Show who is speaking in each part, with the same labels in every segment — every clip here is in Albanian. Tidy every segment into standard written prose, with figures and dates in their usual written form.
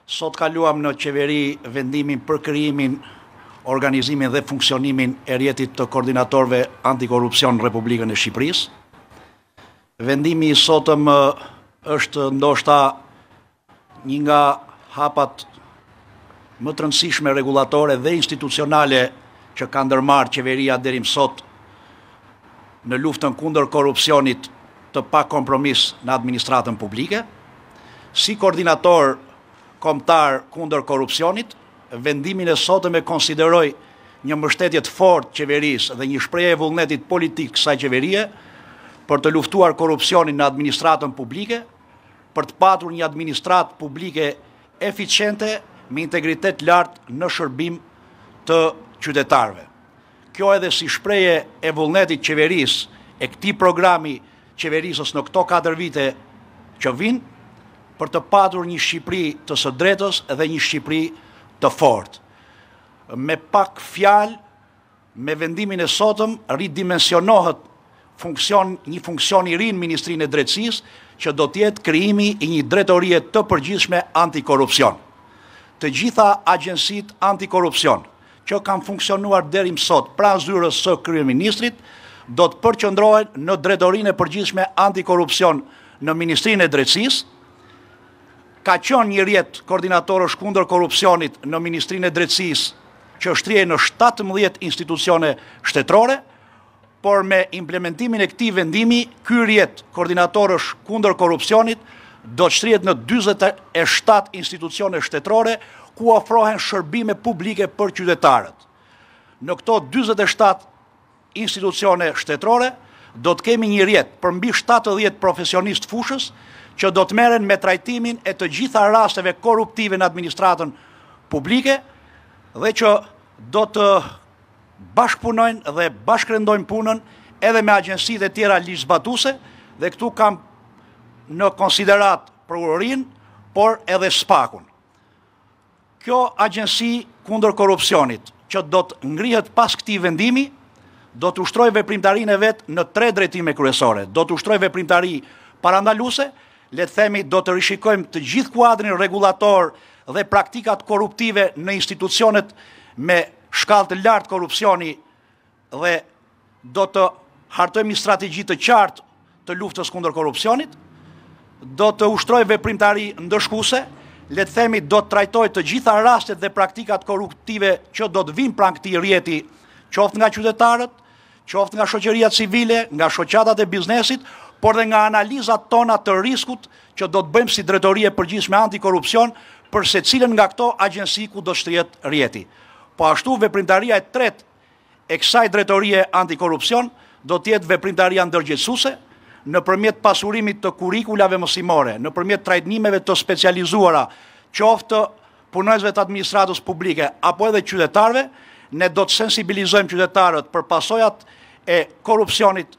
Speaker 1: Sot kaluam në qeveri vendimin për krijimin, organizimin dhe funksionimin e rrjetit të kordinatorëve antikorrupsion në Republikën e Shqipërisë. Vendimi i sotëm është ndoshta një nga hapat më të rëndësishme rregullatore dhe institucionale që ka ndërmarrë qeveria deri më sot në luftën kundër korrupsionit të pa kompromis në administratën publike. Si koordinator kombëtar kundër korrupsionit, vendimin e sotëm e konsideroj një mbështetje të fortë qeverisë dhe një shprehje e vullnetit politik kësaj qeverie për të luftuar korrupsionin në administratën publike, për të patur një administratë publike eficente me integritet lartë në shërbim të qytetarëve. Kjo edhe si shprehje e vullnetit qeverisë e këtij programi qeverisës në këto 4 vite që vinë, për të patur një Shqipëri të së drejtës dhe një Shqipëri të fortë. Me pak fjalë, me vendimin e sotëm, ridimensionohet një funksion i ri në Ministrinë e Drejtësisë, që do të jetë krijimi i një drejtorie të përgjithshme antikorrupsion. Të gjitha agjensitë antikorrupsion që kanë funksionuar deri më sot pranë zyrës së kryeministrit do të përqendrohen në drejtorinë e përgjithshme antikorrupsion në Ministrinë e Drejtësisë. Ka qenë një rrjet koordinatorësh kundër korrupsionit në Ministrinë e Drejtësisë që shtrihet në 17 institucione shtetërore, por me implementimin e këtij vendimi, ky rrjet koordinatorësh kundër korrupsionit do të shtrihet në 47 institucione shtetërore ku ofrohen shërbime publike për qytetarët. Në këto 47 institucione shtetërore do të kemi një rrjet për mbi 70 profesionistë fushës që do të merren me trajtimin e të gjitha rasteve korruptive në administratën publike dhe që do të bashkëpunojnë dhe bashkërendojnë punën edhe me agjensitë e tjera ligjzbatuese dhe këtu kam në konsiderat prokurorin, por edhe spakun. Kjo agjensi kundër korrupsionit që do të ngrihet pas këtij vendimi do të ushtrojë veprimtarinë e vet në 3 drejtime kryesore. Do të ushtrojë veprimtari parandaluese, le të themi do të rishikojmë të gjithë kuadrin rregullator dhe praktikat korruptive në institucionet me shkallë të lartë korrupsioni dhe do të hartojmë një strategji të qartë të luftës kundër korrupsionit. Do të ushtrojë veprimtari ndëshkuese, le të themi do të trajtojë të gjitha rastet dhe praktikat korruptive që do të vinë pranë këtij rrjeti, qoftë nga qytetarët, qoftë nga shoqëria civile, nga shoqatat e biznesit, por dhe nga analizat tona të riskut që do të bëjmë si drejtorie përgjithshme antikorrupsion për secilën nga këto agjensi ku do shtrihet rrjeti. Po ashtu veprimtaria e tretë e kësaj drejtorie antikorrupsion do të jetë veprimtaria ndërgjegjësuese nëpërmjet pasurimit të kurrikulave mësimore, nëpërmjet trajtimeve të specializuara, qoftë punonjësve të administratës publike apo edhe qytetarëve, ne do të sensibilizojmë qytetarët për pasojat e korrupsionit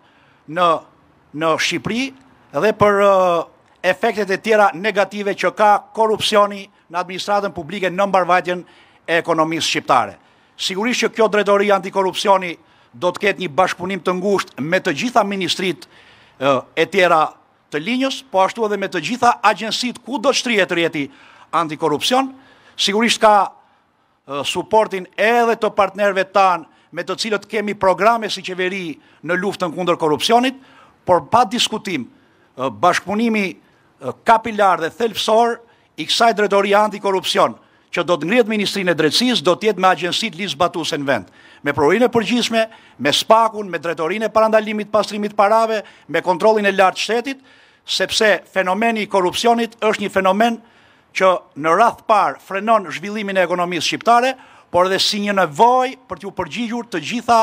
Speaker 1: në Shqipëri dhe për efektet e tjera negative që ka korrupsioni në administratën publike në mbarvajtjen e ekonomisë shqiptare. Sigurisht që kjo drejtori antikorrupsioni do të ketë një bashkëpunim të ngushtë me të gjitha ministritë e tjera të linjës, po ashtu edhe me të gjitha agjensitë ku do të shtrihet rrjeti antikorrupsion. Sigurisht ka suportin edhe të partnerëve tanë me të cilët kemi programe si qeveri në luftën kundër korrupsionit, por pa diskutim, bashkëpunimi kapilar dhe thelbësor i kësaj drejtorie antikorrupsion që do të ngrihet Ministrinë e Drejtësisë do të jetë me agjensitë ligjzbatuese në vend, me provorinë e përgjithshme, me spakun, me drejtorinë e parandalimit pastrimit parave, me kontrollin e lartë shtetit, sepse fenomeni i korrupsionit është një fenomen që në radh parë frenon zhvillimin e ekonomisë shqiptare, por edhe si një nevojë për t'u përgjigjur të gjitha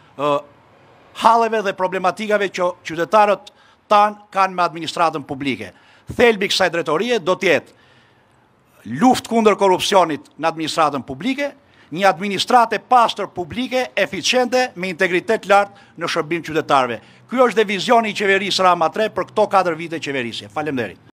Speaker 1: halleve dhe problematikave që qytetarët tanë kanë me administratën publike. Thelbi kësaj drejtorie do të jetë luftë kundër korrupsionit në administratën publike, një administratë e pastër publike, eficente, me integritet lartë në shërbim qytetarëve. Ky është dhe vizioni i qeverisë Rama 3 për këto 4 vite qeverisje. Faleminderit.